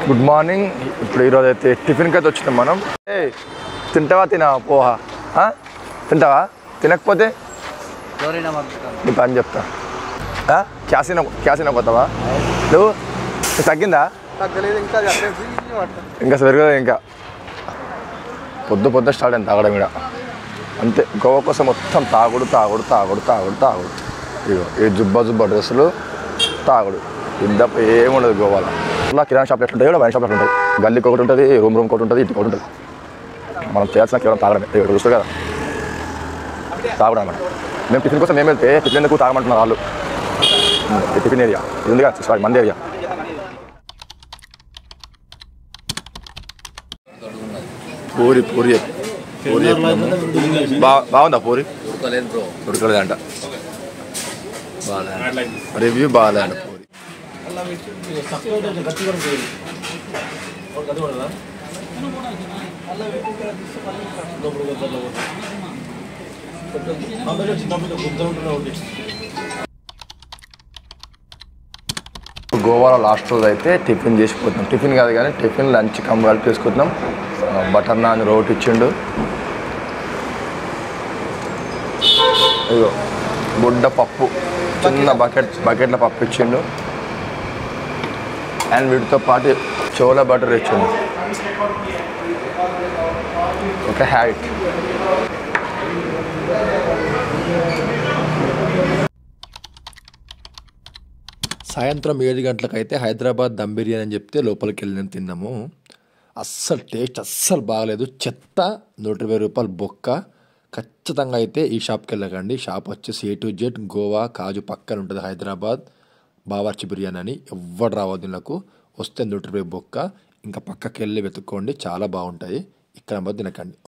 Good morning. ఇప్పుడు ఈరోజు అయితే టిఫిన్కి అయితే వచ్చినాం మనం. తింటావా తినవా పోహా? తింటావా? తినకపోతే నీ పని చెప్తా. క్యాసినా పోతావా నువ్వు? తగ్గిందా? ఇంకా పెరగలేదు. ఇంకా పొద్దు స్టార్ట్ అయింది తాగడం ఇక్కడ. అంతే, గోవా కోసం మొత్తం తాగుడు. ఇగో ఈ జుబ్బా డ్రెస్సులు, తాగుడు, ఇద్దరు ఏముండదు గోవాలో. ఇలా కిరాణా షాప్లు ఎట్లుంటాయి కూడా వైన్ షాప్లు ఎట్లుంటాయి. గల్లీకి ఒకటి ఉంటుంది, రూమ్ ఒకటి ఉంటుంది, ఇంటికి ఒకటి ఉంటుంది. మనం చేయాల్సిన కేవలం తాగడమే. చూస్తారు కదా తాగడం అన్నమాట. మేము టిఫిన్ కోసం మేము వెళ్తే టిఫిన్ ఎందుకు తాగమంటున్నారు వాళ్ళు. ఈ టిఫిన్ ఏరియా ఇది ఉంది కదా, సారీ మంది ఏరియా. పూరి బాగుందా? పూరి ఉడకలేదంట. రివ్యూ బాగాలేదంట పూరి. గోవాలో లాస్ట్ రోజు అయితే టిఫిన్ చేసిపోతున్నాం. టిఫిన్ కాదు కానీ టిఫిన్ లంచ్ కలిపి చేసుకుంటున్నాం. బటర్ నాన్ రోటీ ఇచ్చిండు. ఇగో బుడ్డ పప్పు, చిన్న బకెట్ల పప్పు ఇచ్చిండు. అండ్ వీటితో పాటు చోలా బటర్ ఇచ్చిండు. ఓకే, హ్యాట్. సాయంత్రం 7 గంటలకైతే హైదరాబాద్ దమ్ బిర్యానీ అని చెప్తే లోపలికి వెళ్ళి తిన్నాము. టేస్ట్ అస్సలు బాగలేదు. చెత్త. 120 రూపాయలు బొక్క. ఖచ్చితంగా అయితే ఈ షాప్కి వెళ్ళకండి. షాప్ వచ్చేసి A to Z గోవా కాజు పక్కన ఉంటుంది. హైదరాబాద్ బావర్చి బిర్యానీ అని. ఎవ్వరు రావద్దు నాకు. వస్తే 120 బొక్క. ఇంకా పక్కకి వెళ్ళి వెతుక్కోండి, చాలా బాగుంటాయి. ఇక్కడ తినకండి.